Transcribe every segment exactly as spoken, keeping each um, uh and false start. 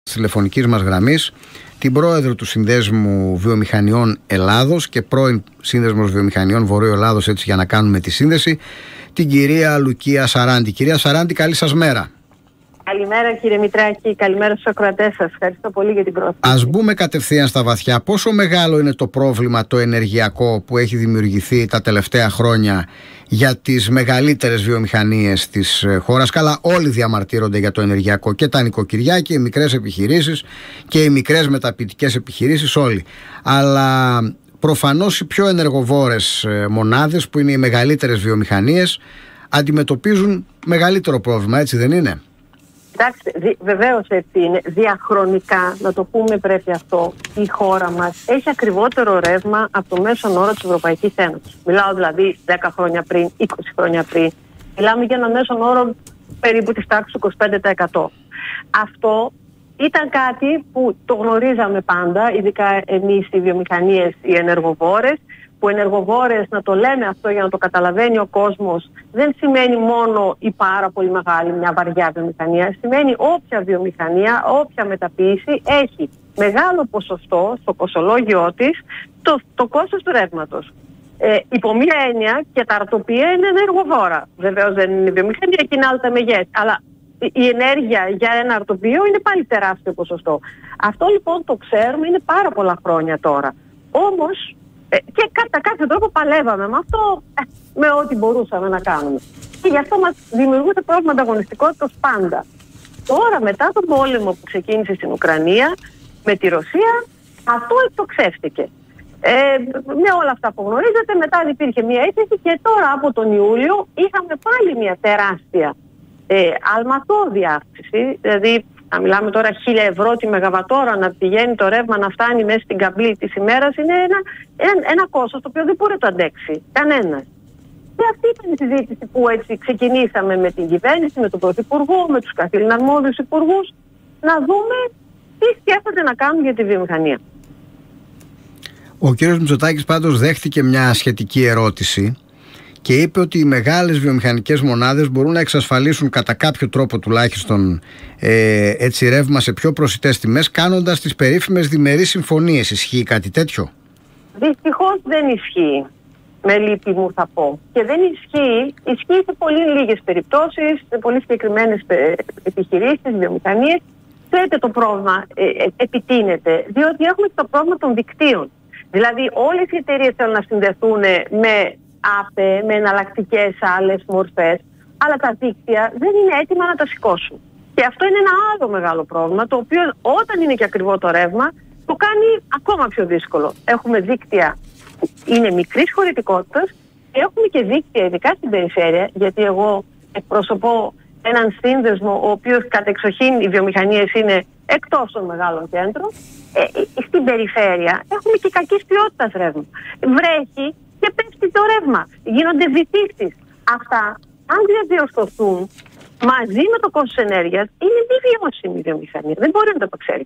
της τηλεφωνικής μας γραμμής την πρόεδρο του Συνδέσμου Βιομηχανιών Ελλάδος και πρώην Σύνδεσμος Βιομηχανιών Βορείου Ελλάδος, έτσι για να κάνουμε τη σύνδεση, την κυρία Λουκία Σαράντη. Κυρία Σαράντη, καλή σας μέρα. Καλημέρα κύριε Μητράκη, καλημέρα στους ακροατές σας. Ευχαριστώ πολύ για την πρόσκληση. Ας μπούμε κατευθείαν στα βαθιά. Πόσο μεγάλο είναι το πρόβλημα το ενεργειακό που έχει δημιουργηθεί τα τελευταία χρόνια για τις μεγαλύτερες βιομηχανίες της χώρας? Καλά, όλοι διαμαρτύρονται για το ενεργειακό, και τα νοικοκυριά και οι μικρές επιχειρήσεις και οι μικρές μεταποιητικές επιχειρήσεις, όλοι. Αλλά προφανώς οι πιο ενεργοβόρες μονάδες, που είναι οι μεγαλύτερες βιομηχανίες, αντιμετωπίζουν μεγαλύτερο πρόβλημα, έτσι δεν είναι? Κοιτάξτε, δι, βεβαίως έτσι είναι. Διαχρονικά, να το πούμε πρέπει αυτό, η χώρα μας έχει ακριβότερο ρεύμα από το μέσον όρο της Ευρωπαϊκής Ένωσης. Μιλάω δηλαδή δέκα χρόνια πριν, είκοσι χρόνια πριν. Μιλάμε για ένα μέσον όρο περίπου της τάξης του είκοσι πέντε τοις εκατό. Αυτό ήταν κάτι που το γνωρίζαμε πάντα, ειδικά εμείς οι βιομηχανίες, οι ενεργοβόρες, που ενεργοβόρες, να το λέμε αυτό για να το καταλαβαίνει ο κόσμος, δεν σημαίνει μόνο η πάρα πολύ μεγάλη, μια βαριά βιομηχανία. Σημαίνει όποια βιομηχανία, όποια μεταποίηση έχει μεγάλο ποσοστό στο κοσολόγιό της το, το κόστος του ρεύματος. Ε, υπό μία έννοια, και τα αρτοπία είναι ενεργοβόρα. Βεβαίως δεν είναι βιομηχανία και είναι άλλα τα μεγέθη. Αλλά η ενέργεια για ένα αρτοπίο είναι πάλι τεράστιο ποσοστό. Αυτό λοιπόν το ξέρουμε, είναι πάρα πολλά χρόνια τώρα. Όμως, και κατά κάποιο τρόπο παλεύαμε με αυτό, με ό,τι μπορούσαμε να κάνουμε. Και γι' αυτό μας δημιουργούσε πρόβλημα ανταγωνιστικότητας πάντα. Τώρα, μετά τον πόλεμο που ξεκίνησε στην Ουκρανία με τη Ρωσία, αυτό εκτοξεύτηκε. Ε, με όλα αυτά που γνωρίζετε, μετά υπήρχε μια αίτηση και τώρα από τον Ιούλιο είχαμε πάλι μια τεράστια ε, αλματώδη αύξηση. Δηλαδή, να μιλάμε τώρα χίλια ευρώ τη μεγαβατόρα, να πηγαίνει το ρεύμα να φτάνει μέσα στην καμπύλη της ημέρας, είναι ένα, ένα, ένα κόστος το οποίο δεν μπορεί να το αντέξει κανένας. Και αυτή ήταν η συζήτηση που έτσι ξεκινήσαμε με την κυβέρνηση, με τον Πρωθυπουργό, με τους καθήλυνα αρμόδιους υπουργούς, να δούμε τι σκέφτονται να κάνουν για τη βιομηχανία. Ο κύριος Μητσοτάκης πάντως δέχτηκε μια σχετική ερώτηση και είπε ότι οι μεγάλες βιομηχανικές μονάδες μπορούν να εξασφαλίσουν κατά κάποιο τρόπο τουλάχιστον ε, έτσι ρεύμα σε πιο προσιτές τιμές, κάνοντας τις περίφημες διμερείς συμφωνίες. Ισχύει κάτι τέτοιο? Δυστυχώς δεν ισχύει. Με λύπη μου θα πω. Και δεν ισχύει, ισχύει σε πολύ λίγες περιπτώσεις, σε πολύ συγκεκριμένες επιχειρήσεις, βιομηχανίες. Ξέρετε, το πρόβλημα ε, ε, επιτείνεται, διότι έχουμε το πρόβλημα των δικτύων. Δηλαδή όλες οι εταιρείες θέλουν να συνδεθούν με ΑΠΕ, με εναλλακτικές άλλες μορφές, αλλά τα δίκτυα δεν είναι έτοιμα να τα σηκώσουν. Και αυτό είναι ένα άλλο μεγάλο πρόβλημα, το οποίο όταν είναι και ακριβό το ρεύμα, το κάνει ακόμα πιο δύσκολο. Έχουμε δίκτυα που είναι μικρής χωρητικότητας και έχουμε και δίκτυα, ειδικά στην περιφέρεια, γιατί εγώ εκπροσωπώ έναν σύνδεσμο, ο οποίος κατεξοχήν οι βιομηχανίες είναι εκτός των μεγάλων κέντρων. Ε, στην περιφέρεια έχουμε και κακής ποιότητας ρεύμα. Βρέχει και πέφτει το ρεύμα. Γίνονται βυθίσεις. Αυτά, αν δεν διορθωθούν μαζί με το κόστος ενέργειας, είναι μη βιώσιμη η βιομηχανία. Δεν μπορεί να το απεξέλθει.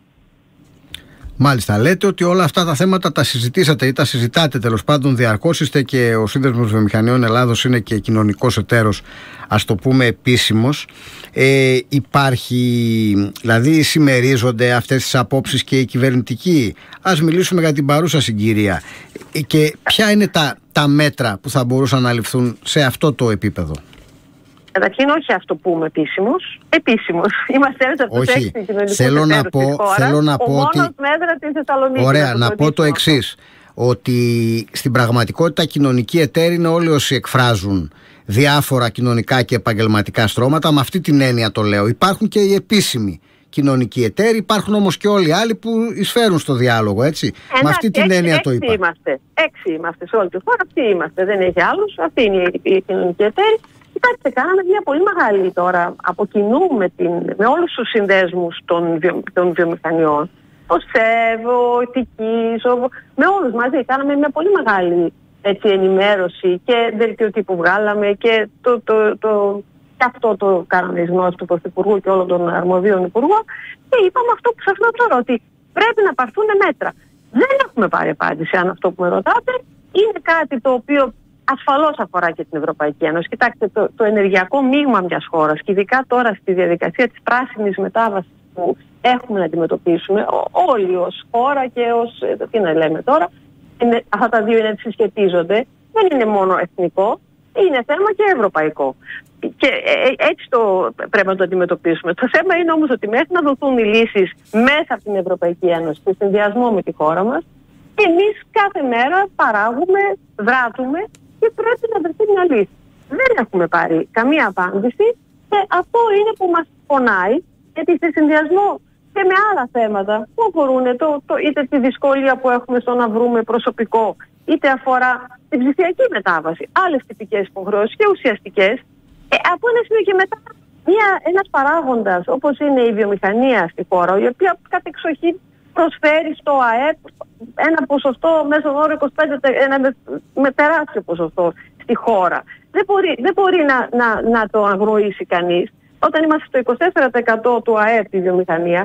Μάλιστα. Λέτε ότι όλα αυτά τα θέματα τα συζητήσατε ή τα συζητάτε τέλος πάντων διαρκώς. Είστε και ο Σύνδεσμος Βιομηχανιών Ελλάδος, είναι και κοινωνικός εταίρος, ας το πούμε επίσημος. Ε, υπάρχει, δηλαδή συμμερίζονται αυτές τις απόψεις και οι κυβερνητικοί? Ας μιλήσουμε για την παρούσα συγκυρία. Και ποια είναι τα, τα μέτρα που θα μπορούσαν να ληφθούν σε αυτό το επίπεδο? Καταρχήν, όχι ας το πούμε επίσημος. Επίσημος. Είμαστε ένας από τους έξι κοινωνικούς θέλω να πω, της χώρας. Θέλω να ο πω μόνος ότι... μέτρα της Θεσσαλονίκης. Ωραία, να, να πω το εξής. Ότι στην πραγματικότητα κοινωνικοί εταίροι είναι όλοι όσοι εκφράζουν διάφορα κοινωνικά και επαγγελματικά στρώματα. Με αυτή την έννοια το λέω. Υπάρχουν και οι επίσημοι κοινωνικοί εταίροι, υπάρχουν όμως και όλοι οι άλλοι που εισφέρουν στο διάλογο, έτσι. Εντάξει, με αυτή την έξι, έννοια έξι το είπα. Είμαστε. Έξι είμαστε σε όλη τη χώρα, αυτοί είμαστε. Δεν έχει άλλους, αυτοί είναι οι κοινωνικοί εταίροι. Κοιτάξτε, κάναμε μια πολύ μεγάλη τώρα από κοινού με, την, με όλους τους συνδέσμους των, βιο, των βιομηχανιών. Ο ΣΕΒΟ, ο ΤΙΚΙΣ, με όλους μαζί κάναμε μια πολύ μεγάλη έτσι, ενημέρωση και δελτίο τύπου βγάλαμε και το, το, το, και αυτό το κάναμε εις γνώση του Πρωθυπουργού και όλων των αρμοδίων υπουργών και είπαμε αυτό που σας λέω τώρα, ότι πρέπει να πάρθουν μέτρα. Δεν έχουμε πάρει απάντηση αν αυτό που με ρωτάτε είναι κάτι το οποίο ασφαλώς αφορά και την Ευρωπαϊκή Ένωση. Κοιτάξτε, το, το ενεργειακό μείγμα μιας χώρας και ειδικά τώρα στη διαδικασία της πράσινης μετάβασης που έχουμε να αντιμετωπίσουμε όλοι ως χώρα και ως, τι να λέμε τώρα, είναι, αυτά τα δύο είναι συσχετίζονται, δεν είναι μόνο εθνικό, είναι θέμα και ευρωπαϊκό. Και έτσι το πρέπει να το αντιμετωπίσουμε. Το θέμα είναι όμως ότι μέχρι να δοθούν οι λύσεις μέσα από την Ευρωπαϊκή Ένωση, σε συνδυασμό με τη χώρα μας, εμείς κάθε μέρα παράγουμε, δράτουμε και πρέπει να βρεθεί μια λύση. Δεν έχουμε πάρει καμία απάντηση και αυτό είναι που μας πονάει, γιατί σε συνδυασμό και με άλλα θέματα που αφορούν το, το, είτε τη δυσκολία που έχουμε στο να βρούμε προσωπικό, είτε αφορά την ψηφιακή μετάβαση, άλλες τυπικές υποχρεώσεις και ουσιαστικές, ε, από ένα σημείο και μετά μια, ένας παράγοντας όπως είναι η βιομηχανία στη χώρα, η οποία κατεξοχήν προσφέρει στο ΑΕΠ ένα ποσοστό μέσω όρο είκοσι πέντε τοις εκατό, ένα με, με τεράστιο ποσοστό στη χώρα. Δεν μπορεί, δεν μπορεί να, να, να το αγνοήσει κανείς. Όταν είμαστε στο είκοσι τέσσερα τοις εκατό του ΑΕΠ τη βιομηχανία,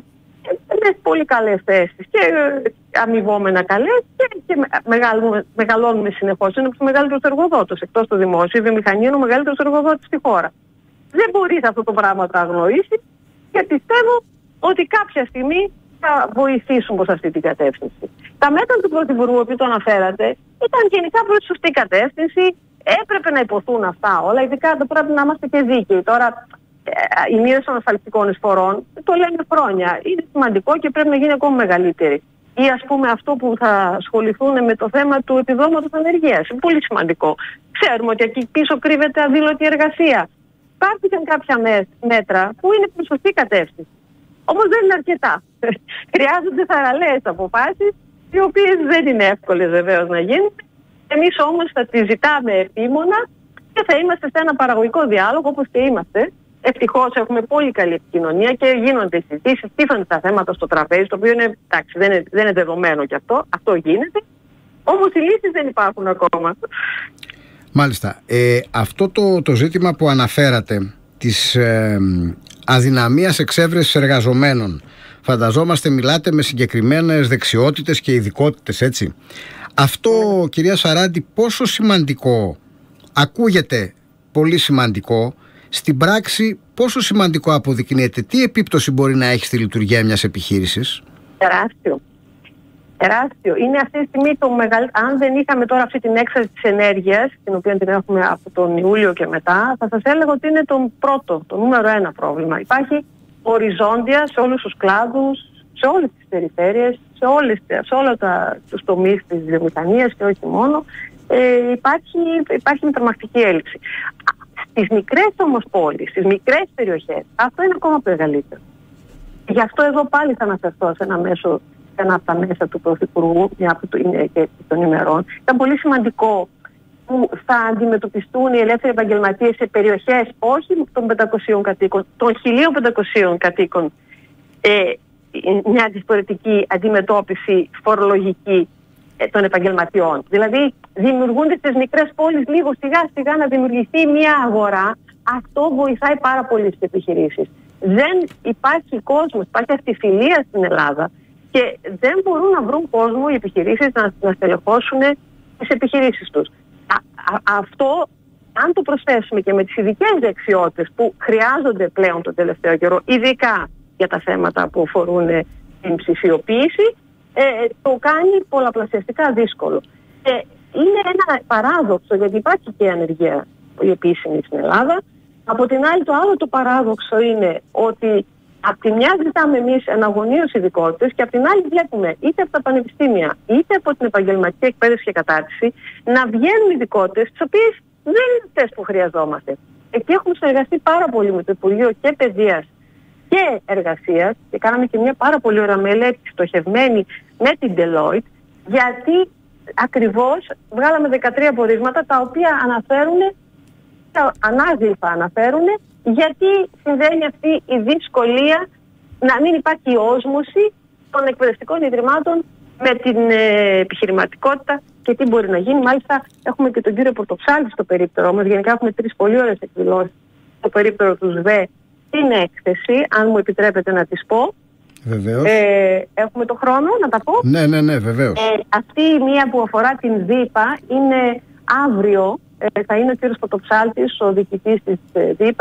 με πολύ καλές θέσεις και αμοιβόμενα καλές και, και μεγαλώνουμε, μεγαλώνουμε συνεχώς. Είναι ο μεγαλύτερος εργοδότης εκτός του δημόσιου. Η βιομηχανία είναι ο μεγαλύτερος εργοδότης στη χώρα. Δεν μπορεί αυτό το πράγμα να το αγνοήσει και πιστεύω ότι κάποια στιγμή θα βοηθήσουν προς αυτή την κατεύθυνση. Τα μέτρα του Πρωθυπουργού, που το αναφέρατε, ήταν γενικά προς τη σωστή κατεύθυνση. Έπρεπε να υποθούν αυτά όλα, ειδικά το πρέπει να είμαστε και δίκαιοι. Τώρα, η μείωση των ασφαλιστικών εισφορών, το λέμε χρόνια, είναι σημαντικό και πρέπει να γίνει ακόμα μεγαλύτερη. Ή ας πούμε αυτό που θα ασχοληθούν με το θέμα του επιδόματος ανεργίας. Είναι πολύ σημαντικό. Ξέρουμε ότι εκεί πίσω κρύβεται αδήλωτη εργασία. Υπάρχουν κάποια μέτρα που είναι προς σωστή κατεύθυνση. Όμως δεν είναι αρκετά. Χρειάζονται θαραλέες αποφάσεις, οι οποίες δεν είναι εύκολες βεβαίως να γίνουν. Εμείς όμως θα τις ζητάμε επίμονα και θα είμαστε σε ένα παραγωγικό διάλογο όπως και είμαστε. Ευτυχώς έχουμε πολύ καλή επικοινωνία και γίνονται συζητήσεις, τίθενται τα θέματα στο τραπέζι, το οποίο είναι, εντάξει, δεν είναι, δεν είναι δεδομένο κι αυτό, αυτό γίνεται. Όμως οι λύσεις δεν υπάρχουν ακόμα. Μάλιστα. Ε, αυτό το, το ζήτημα που αναφέρατε της ε, αδυναμίας εξέβρεσης εργαζομένων, φανταζόμαστε μιλάτε με συγκεκριμένες δεξιότητες και ειδικότητες, έτσι. Αυτό, mm. κυρία Σαράντη, πόσο σημαντικό, ακούγεται πολύ σημαντικό, στην πράξη πόσο σημαντικό αποδεικνύεται, τι επίπτωση μπορεί να έχει στη λειτουργία μιας επιχείρησης? Τεράστιο. Τεράστιο. Είναι αυτή τη στιγμή το μεγαλύτερο. Αν δεν είχαμε τώρα αυτή την έξαρση της ενέργειας, την οποία την έχουμε από τον Ιούλιο και μετά, θα σας έλεγα ότι είναι το πρώτο, το νούμερο ένα πρόβλημα. Υπάρχει οριζόντια σε όλους τους κλάδους, σε όλες τις περιφέρειες, σε, όλες, σε όλα τα, τους τομείς της βιομηχανίας και όχι μόνο. Ε, υπάρχει, υπάρχει μια τρομακτική έλλειψη. Στις μικρές όμως πόλεις, στις μικρές περιοχές, αυτό είναι ακόμα μεγαλύτερο. Γι' αυτό εδώ πάλι θα αναφερθώ σε ένα μέσο, σε ένα από τα μέσα του Πρωθυπουργού, μια από το, και των ημερών. Ήταν πολύ σημαντικό που θα αντιμετωπιστούν οι ελεύθεροι επαγγελματίες σε περιοχές όχι των πεντακοσίων κατοίκων, των χίλια πεντακοσίων κατοίκων, ε, μια διαφορετική αντιμετώπιση φορολογική των επαγγελματιών. Δηλαδή, δημιουργούνται στις μικρές πόλεις λίγο σιγά σιγά να δημιουργηθεί μια αγορά. Αυτό βοηθάει πάρα πολύ στις επιχειρήσεις. Δεν υπάρχει κόσμος, υπάρχει αυτοφιλία στην Ελλάδα και δεν μπορούν να βρουν κόσμο οι επιχειρήσεις να, να στελεχώσουν τις επιχειρήσεις τους. Α, α, αυτό, αν το προσθέσουμε και με τις ειδικές δεξιότητες που χρειάζονται πλέον τον τελευταίο καιρό, ειδικά για τα θέματα που αφορούν την ψηφιοποίηση, Ε, το κάνει πολλαπλασιαστικά δύσκολο. Ε, είναι ένα παράδοξο, γιατί υπάρχει και ανεργία η επίσημη στην Ελλάδα. Από την άλλη, το άλλο το παράδοξο είναι ότι από τη μια ζητάμε εμείς εναγωνίως ειδικότητες και από την άλλη βλέπουμε είτε από τα πανεπιστήμια είτε από την επαγγελματική εκπαίδευση και κατάρτιση να βγαίνουν ειδικότητες τις οποίες δεν είναι αυτές που χρειαζόμαστε. Εκεί έχουμε συνεργαστεί πάρα πολύ με το Υπουργείο και Παιδείας και Εργασίας και κάναμε και μια πάρα πολύ ωραία μελέτη στοχευμένη με την Deloitte, γιατί ακριβώς βγάλαμε δεκατρία πορίσματα τα οποία αναφέρουν, τα ανάγλυφα αναφέρουν, γιατί συμβαίνει αυτή η δυσκολία να μην υπάρχει η όσμωση των εκπαιδευτικών ιδρυμάτων με την ε, επιχειρηματικότητα και τι μπορεί να γίνει. Μάλιστα έχουμε και τον κύριο Πορτοψάλτη στο περίπτερό μας, γενικά έχουμε τρεις πολύ ωραίες εκδηλώσεις στο περίπτερο του ΣΒΕ, την έκθεση, αν μου επιτρέπετε να τις πω. Βεβαίως. Ε, έχουμε το χρόνο να τα πω. Ναι, ναι, ναι, βεβαίως. Ε, αυτή η μία που αφορά την ΔΥΠΑ είναι αύριο. Ε, θα είναι ο κύριος Πορτοψάλτης, ο διοικητής της ε, ΔΥΠΑ,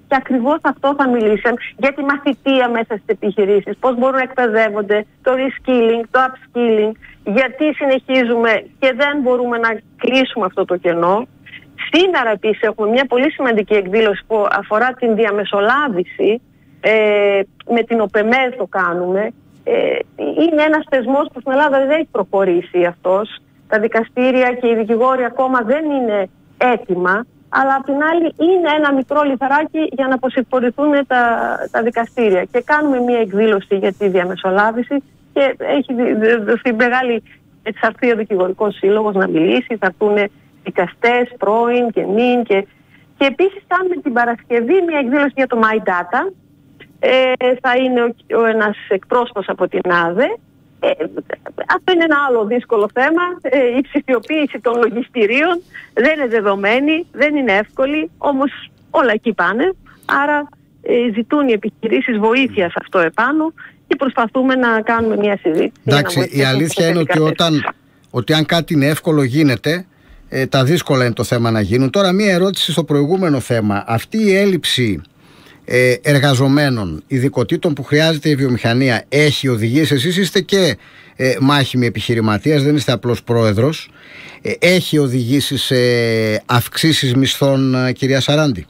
Και ακριβώς αυτό θα μιλήσουν για τη μαθητεία μέσα στις επιχειρήσεις, πώς μπορούν να εκπαιδεύονται, το reskilling, το upskilling, γιατί συνεχίζουμε και δεν μπορούμε να κλείσουμε αυτό το κενό. Σήμερα επίσης έχουμε μια πολύ σημαντική εκδήλωση που αφορά την διαμεσολάβηση, ε, με την ΟΠΕΜΕΔ το κάνουμε. Ε, είναι ένας θεσμός που στην Ελλάδα δεν έχει προχωρήσει αυτός. Τα δικαστήρια και οι δικηγόροι ακόμα δεν είναι έτοιμα, αλλά απ' την άλλη είναι ένα μικρό λιθαράκι για να αποσυμφορηθούν τα, τα δικαστήρια. Και κάνουμε μια εκδήλωση για τη διαμεσολάβηση και έχει δοθεί μεγάλη, έτσι θα έρθει ο δικηγορικός σύλλογος να μιλήσει, θα έρθουν δικαστές πρώην και νυν και, και επίσης κάνουμε την Παρασκευή μια εκδήλωση για το My Data. Ε, θα είναι ο, ο ένας εκπρόσωπος από την ΑΔΕ. Ε, αυτό είναι ένα άλλο δύσκολο θέμα. Ε, η ψηφιοποίηση των λογιστηρίων δεν είναι δεδομένη, δεν είναι εύκολη, όμως όλα εκεί πάνε. Άρα ε, ζητούν οι επιχειρήσεις βοήθεια σε αυτό επάνω και προσπαθούμε να κάνουμε μια συζήτηση. Εντάξει, η αλήθεια είναι ότι, όταν, ότι αν κάτι είναι εύκολο γίνεται, ε, τα δύσκολα είναι το θέμα να γίνουν. Τώρα μια ερώτηση στο προηγούμενο θέμα. Αυτή η έλλειψη ε, εργαζομένων, ειδικοτήτων που χρειάζεται η βιομηχανία έχει οδηγήσει, εσείς είστε και ε, μάχημοι επιχειρηματίας, δεν είστε απλώς πρόεδρος, ε, έχει οδηγήσει σε αυξήσεις μισθών, ε, κυρία Σαράντη?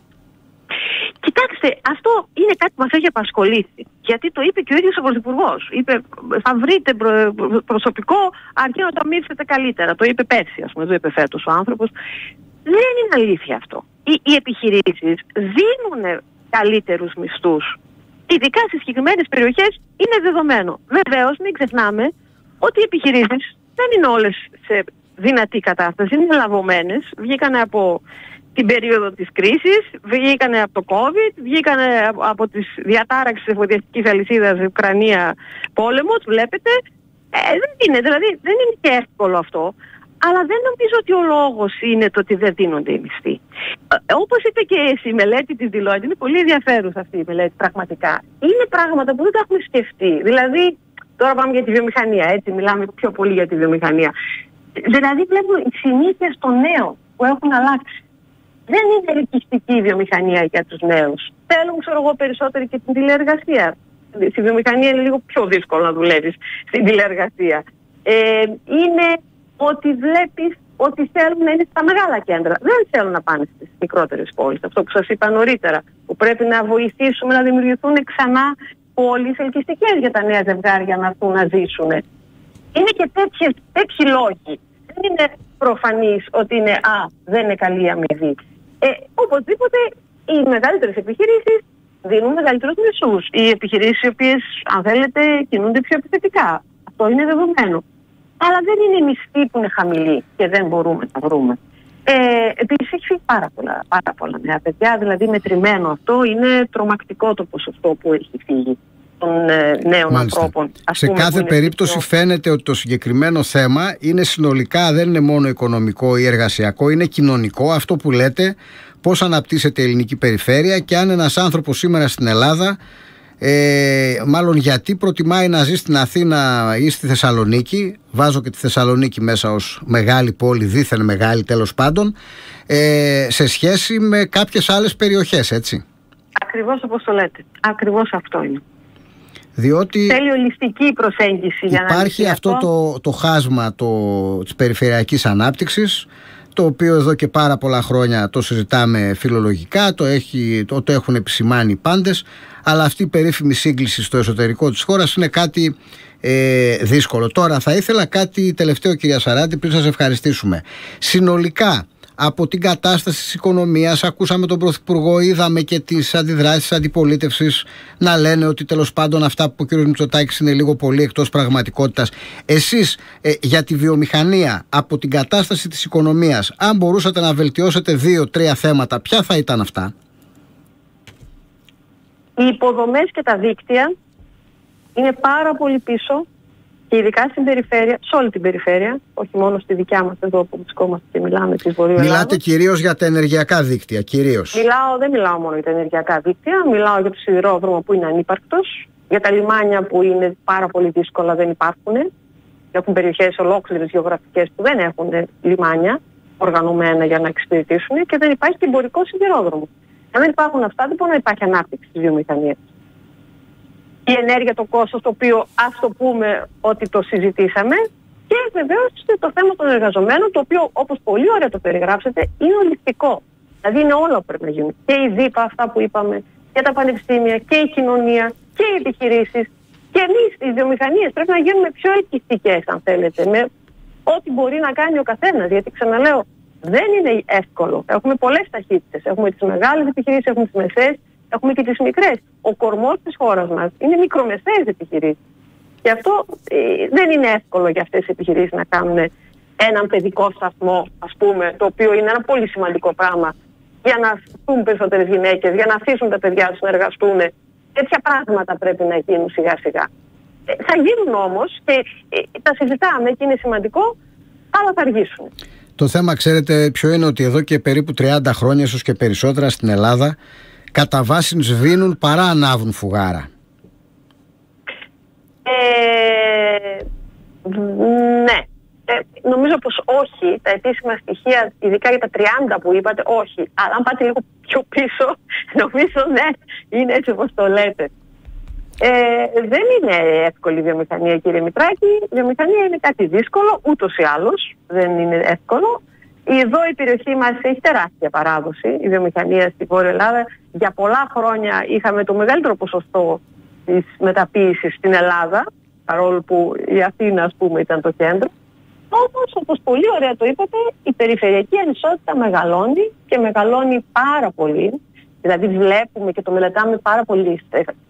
Κοιτάξτε, αυτό είναι κάτι που μας έχει απασχολήσει. Γιατί το είπε και ο ίδιος ο Πρωθυπουργός. Είπε, θα βρείτε προ, προσωπικό αρκεί να το αμείβσετε καλύτερα. Το είπε πέρσι, ας πούμε, το είπε φέτος ο άνθρωπος. Δεν είναι αλήθεια αυτό. Οι, οι επιχειρήσεις δίνουν καλύτερους μισθούς. Ειδικά στις συγκεκριμένες περιοχές είναι δεδομένο. Βεβαίως, μην ξεχνάμε ότι οι επιχειρήσεις δεν είναι όλες σε δυνατή κατάσταση, είναι λαβωμένες. Βγήκανε από την περίοδο της κρίσης, βγήκανε από το COVID, βγήκανε από τις διατάραξεις της εφοδιαστικής αλυσίδας Ουκρανία πόλεμος, βλέπετε. Ε, δεν είναι, δηλαδή δεν είναι και εύκολο αυτό. Αλλά δεν νομίζω ότι ο λόγος είναι το ότι δεν δίνονται οι μισθοί. Ε, όπως είπε και η μελέτη της Deloitte, είναι πολύ ενδιαφέρουσα αυτή η μελέτη πραγματικά. Είναι πράγματα που δεν τα έχουμε σκεφτεί. Δηλαδή, τώρα πάμε για τη βιομηχανία, έτσι, μιλάμε πιο πολύ για τη βιομηχανία. Δηλαδή, βλέπουμε οι συνήθειες των νέων που έχουν αλλάξει. Δεν είναι ελκυστική η βιομηχανία για τους νέους. Θέλουν, ξέρω εγώ, περισσότερη και την τηλεεργασία. Στη βιομηχανία είναι λίγο πιο δύσκολο να δουλεύεις στην τηλεεργασία. Ε, είναι ότι βλέπεις ότι θέλουν να είναι στα μεγάλα κέντρα. Δεν θέλουν να πάνε στις μικρότερες πόλεις. Αυτό που σας είπα νωρίτερα. Που πρέπει να βοηθήσουμε να δημιουργηθούν ξανά πόλεις ελκυστικές για τα νέα ζευγάρια να έρθουν να ζήσουν. Είναι και τέτοιες, τέτοιοι λόγοι. Δεν είναι προφανής ότι είναι «Α, δεν είναι καλή η αμοιβή». Ε, οπωσδήποτε οι μεγαλύτερες επιχειρήσεις δίνουν μεγαλύτερους μισθούς. Οι επιχειρήσεις οι οποίες, αν θέλετε, κινούνται πιο επιθετικά. Αυτό είναι δεδομένο. Αλλά δεν είναι οι μισθοί που είναι χαμηλοί και δεν μπορούμε να βρούμε. Ε, επίσης έχει φύγει πάρα πολλά, πάρα πολλά νέα παιδιά, δηλαδή μετρημένο αυτό. Είναι τρομακτικό το ποσοστό που έχει φύγει των ε, νέων Μάλιστα. ανθρώπων. Σε πούμε, κάθε περίπτωση πιο... φαίνεται ότι το συγκεκριμένο θέμα είναι συνολικά, δεν είναι μόνο οικονομικό ή εργασιακό, είναι κοινωνικό. Αυτό που λέτε, πώς αναπτύσσεται η ελληνική περιφέρεια και αν ένας άνθρωπος σήμερα στην Ελλάδα, Ε, μάλλον γιατί προτιμάει να ζει στην Αθήνα ή στη Θεσσαλονίκη, βάζω και τη Θεσσαλονίκη μέσα ως μεγάλη πόλη, δίθεν μεγάλη τέλος πάντων, ε, σε σχέση με κάποιες άλλες περιοχές, έτσι. Ακριβώς όπως το λέτε. Ακριβώς αυτό είναι. Διότι θέλει ολιστική προσέγγιση για να υπάρχει αυτό, αυτό το, το χάσμα το, της περιφερειακής ανάπτυξης, το οποίο εδώ και πάρα πολλά χρόνια το συζητάμε φιλολογικά, το, έχει, το, το έχουν επισημάνει οι πάντες, αλλά αυτή η περίφημη σύγκληση στο εσωτερικό της χώρας είναι κάτι ε, δύσκολο. Τώρα θα ήθελα κάτι τελευταίο, κυρία Σαράντη, πριν σας ευχαριστήσουμε. Συνολικά από την κατάσταση της οικονομίας, ακούσαμε τον Πρωθυπουργό, είδαμε και τις αντιδράσεις της αντιπολίτευσης να λένε ότι τέλος πάντων αυτά που ο κ. Μητσοτάκης είναι λίγο πολύ εκτός πραγματικότητας. Εσείς ε, για τη βιομηχανία, από την κατάσταση της οικονομίας, αν μπορούσατε να βελτιώσετε δύο-τρία θέματα, ποια θα ήταν αυτά? Οι υποδομές και τα δίκτυα είναι πάρα πολύ πίσω. Και ειδικά στην περιφέρεια, σε όλη την περιφέρεια, όχι μόνο στη δικιά μας εδώ που βρισκόμαστε και μιλάμε της Βορείου Ελλάδας. Μιλάτε κυρίως για τα ενεργειακά δίκτυα, κυρίως. Μιλάω, δεν μιλάω μόνο για τα ενεργειακά δίκτυα, μιλάω για το σιδηρόδρομο που είναι ανύπαρκτος, για τα λιμάνια που είναι πάρα πολύ δύσκολα, δεν υπάρχουν. Έχουν περιοχές ολόκληρες γεωγραφικές που δεν έχουν λιμάνια οργανωμένα για να εξυπηρετήσουν και δεν υπάρχει και εμπορικό σιδηρόδρομο. Αν δεν υπάρχουν αυτά, δεν μπορεί να υπάρχει ανάπτυξη της βιομηχανίας. Η ενέργεια, το κόστος, το οποίο ας το πούμε ότι το συζητήσαμε, και βεβαίως το θέμα των εργαζομένων, το οποίο όπως πολύ ωραία το περιγράψετε, είναι ολιστικό. Δηλαδή είναι όλα που πρέπει να γίνουν. Και η ΔΥΠΑ, αυτά που είπαμε, και τα πανεπιστήμια, και η κοινωνία, και οι επιχειρήσεις. Και εμείς, οι βιομηχανίες, πρέπει να γίνουμε πιο ελκυστικές, αν θέλετε, με ό,τι μπορεί να κάνει ο καθένας. Γιατί ξαναλέω, δεν είναι εύκολο. Έχουμε πολλές ταχύτητες. Έχουμε τις μεγάλες επιχειρήσεις, έχουμε τις μεσαίες, έχουμε και τις μικρές. Ο κορμός της χώρας μας είναι μικρομεσαίες επιχειρήσεις. Και αυτό ε, δεν είναι εύκολο για αυτές τις επιχειρήσεις να κάνουν έναν παιδικό σταθμό, ας πούμε, το οποίο είναι ένα πολύ σημαντικό πράγμα για να αφήσουν περισσότερες γυναίκες, για να αφήσουν τα παιδιά τους να εργαστούν. Τέτοια πράγματα πρέπει να γίνουν σιγά σιγά. Ε, θα γίνουν όμως και ε, τα συζητάμε και είναι σημαντικό, αλλά θα αργήσουν. Το θέμα, ξέρετε ποιο είναι, ότι εδώ και περίπου τριάντα χρόνια, ίσως και περισσότερα, στην Ελλάδα κατά βάση σβήνουν παρά ανάβουν φουγάρα. Ε, ναι. Ε, νομίζω πως όχι. Τα επίσημα στοιχεία, ειδικά για τα τριάντα που είπατε, όχι. Αλλά αν πάτε λίγο πιο πίσω, νομίζω ναι, είναι έτσι όπως το λέτε. Ε, δεν είναι εύκολη η βιομηχανία, κύριε Μητράκη. Η βιομηχανία είναι κάτι δύσκολο, ούτως ή άλλως δεν είναι εύκολο. Εδώ η περιοχή μας έχει τεράστια παράδοση, η βιομηχανία στη Βόρεια Ελλάδα. Για πολλά χρόνια είχαμε το μεγαλύτερο ποσοστό της μεταποίησης στην Ελλάδα, παρόλο που η Αθήνα, ας πούμε, ήταν το κέντρο. Όμως, όπως πολύ ωραία το είπατε, η περιφερειακή ανισότητα μεγαλώνει και μεγαλώνει πάρα πολύ. Δηλαδή βλέπουμε και το μελετάμε πάρα πολύ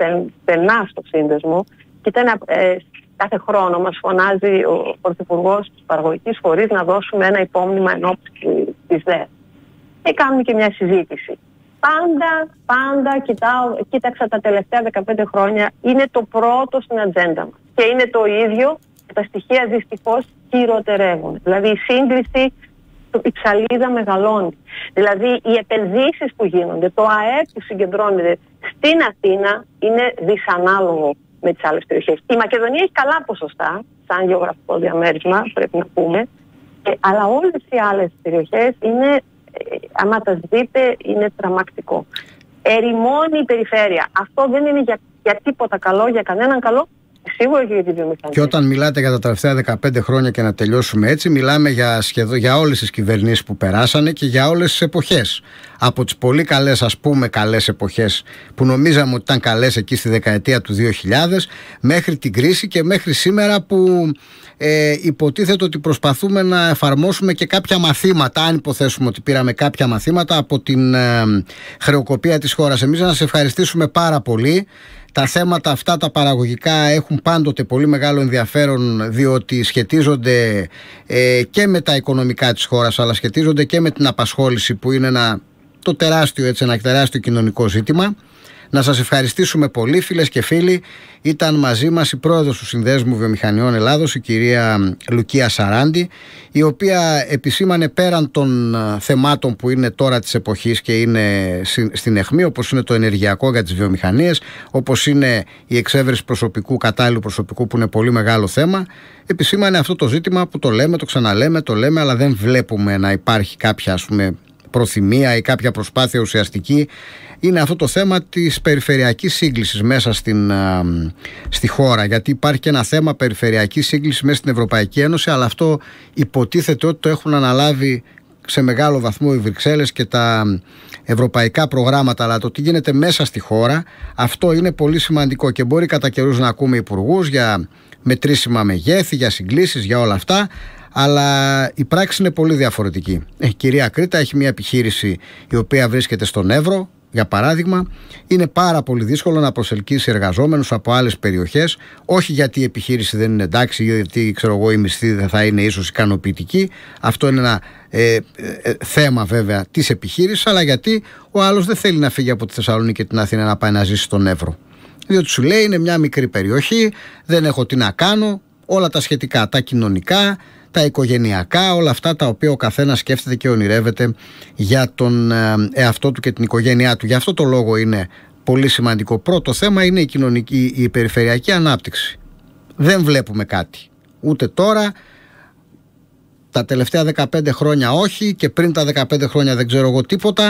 στενά στο σύνδεσμο. Και ήταν, ε, κάθε χρόνο μας φωνάζει ο Πρωθυπουργός της παραγωγικής φορείς να δώσουμε ένα υπόμνημα ενόψει της ΔΕ. Και κάνουμε και μια συζήτηση. Πάντα, πάντα κοιτάω, κοίταξα τα τελευταία δεκαπέντε χρόνια, είναι το πρώτο στην ατζέντα μας. Και είναι το ίδιο, τα στοιχεία δυστυχώς χειροτερεύουν. Δηλαδή η σύγκριση, η ψαλίδα μεγαλώνει. Δηλαδή οι επενδύσεις που γίνονται, το ΑΕΠ που συγκεντρώνεται στην Αθήνα είναι δυσανάλογο με τις άλλες περιοχές. Η Μακεδονία έχει καλά ποσοστά, σαν γεωγραφικό διαμέρισμα, πρέπει να πούμε, ε, αλλά όλες οι άλλες περιοχές είναι, ε, άμα τα δείτε, είναι τρομακτικό. Ερημώνει η περιφέρεια. Αυτό δεν είναι για, για τίποτα καλό, για κανέναν καλό, σίγουρα και για τη βιομηχανία. Και όταν μιλάτε για τα τελευταία δεκαπέντε χρόνια, και να τελειώσουμε έτσι, μιλάμε για, σχεδόν, για όλες τις κυβερνήσεις που περάσανε και για όλες τις εποχές. Από τις πολύ καλές, ας πούμε, καλές εποχές που νομίζαμε ότι ήταν καλές εκεί στη δεκαετία του δύο χιλιάδες, μέχρι την κρίση και μέχρι σήμερα που ε, υποτίθεται ότι προσπαθούμε να εφαρμόσουμε και κάποια μαθήματα, αν υποθέσουμε ότι πήραμε κάποια μαθήματα από την ε, χρεοκοπία της χώρας. Εμείς να σας ευχαριστήσουμε πάρα πολύ. Τα θέματα αυτά τα παραγωγικά έχουν πάντοτε πολύ μεγάλο ενδιαφέρον, διότι σχετίζονται ε, και με τα οικονομικά της χώρας, αλλά σχετίζονται και με την απασχόληση, που είναι ένα, το τεράστιο, έτσι, ένα τεράστιο κοινωνικό ζήτημα. Να σας ευχαριστήσουμε πολύ, φίλες και φίλοι. Ήταν μαζί μας η πρόεδρος του Συνδέσμου Βιομηχανιών Ελλάδος, η κυρία Λουκία Σαράντη, η οποία επισήμανε πέραν των θεμάτων που είναι τώρα της εποχής και είναι στην αιχμή, όπως είναι το ενεργειακό για τις βιομηχανίες, όπως είναι η εξέβρεση προσωπικού, κατάλληλου προσωπικού, που είναι πολύ μεγάλο θέμα, επισήμανε αυτό το ζήτημα που το λέμε, το ξαναλέμε, το λέμε, αλλά δεν βλέπουμε να υπάρχει κάποια, ας πούμε, προθυμία ή κάποια προσπάθεια ουσιαστική. Είναι αυτό το θέμα της περιφερειακής σύγκλησης μέσα στην, α, στη χώρα, γιατί υπάρχει και ένα θέμα περιφερειακής σύγκλησης μέσα στην Ευρωπαϊκή Ένωση, αλλά αυτό υποτίθεται ότι το έχουν αναλάβει σε μεγάλο βαθμό οι Βρυξέλλες και τα ευρωπαϊκά προγράμματα, αλλά το τι γίνεται μέσα στη χώρα, αυτό είναι πολύ σημαντικό και μπορεί κατά καιρούς να ακούμε υπουργούς για μετρήσιμα μεγέθη, για συγκλήσεις, για όλα αυτά, αλλά η πράξη είναι πολύ διαφορετική. Η κυρία Κρήτα έχει μια επιχείρηση η οποία βρίσκεται στον Εύρο, για παράδειγμα. Είναι πάρα πολύ δύσκολο να προσελκύσει εργαζόμενους από άλλες περιοχές, όχι γιατί η επιχείρηση δεν είναι εντάξει, γιατί, ξέρω εγώ, η μισθή δεν θα είναι ίσως ικανοποιητική. Αυτό είναι ένα ε, ε, θέμα βέβαια της επιχείρησης, αλλά γιατί ο άλλος δεν θέλει να φύγει από τη Θεσσαλονίκη και την Αθήνα να πάει να ζήσει στον Εύρο. Διότι σου λέει είναι μια μικρή περιοχή, δεν έχω τι να κάνω, όλα τα σχετικά, τα κοινωνικά, τα οικογενειακά, όλα αυτά τα οποία ο καθένας σκέφτεται και ονειρεύεται για τον εαυτό του και την οικογένειά του. Γι' αυτό το λόγο είναι πολύ σημαντικό. Πρώτο θέμα είναι η κοινωνική, η περιφερειακή ανάπτυξη. Δεν βλέπουμε κάτι. Ούτε τώρα, τα τελευταία δεκαπέντε χρόνια όχι, και πριν τα δεκαπέντε χρόνια δεν ξέρω εγώ τίποτα.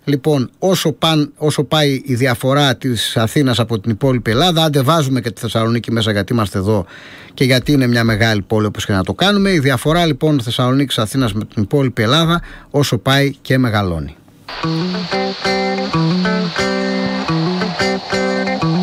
Λοιπόν, όσο, παν, όσο πάει η διαφορά της Αθήνας από την υπόλοιπη Ελλάδα, άντε βάζουμε και τη Θεσσαλονίκη μέσα γιατί είμαστε εδώ και γιατί είναι μια μεγάλη πόλη όπως και να το κάνουμε, η διαφορά λοιπόν Θεσσαλονίκης Αθήνας με την υπόλοιπη Ελλάδα όσο πάει και μεγαλώνει.